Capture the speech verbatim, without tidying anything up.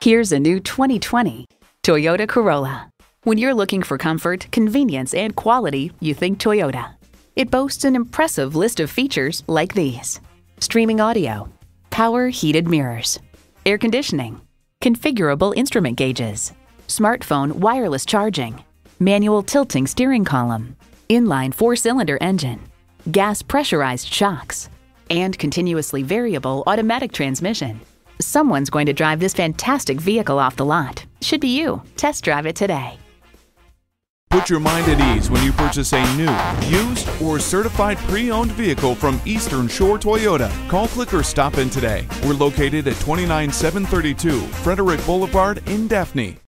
Here's a new twenty twenty Toyota Corolla. When you're looking for comfort, convenience, and quality, you think Toyota. It boasts an impressive list of features like these: streaming audio, power heated mirrors, air conditioning, configurable instrument gauges, smartphone wireless charging, manual tilting steering column, inline four-cylinder engine, gas pressurized shocks, and continuously variable automatic transmission. Someone's going to drive this fantastic vehicle off the lot. Should be you. Test drive it today. Put your mind at ease when you purchase a new, used, or certified pre-owned vehicle from Eastern Shore Toyota. Call, click, or stop in today. We're located at twenty-nine seven thirty-two Frederick Boulevard in Daphne.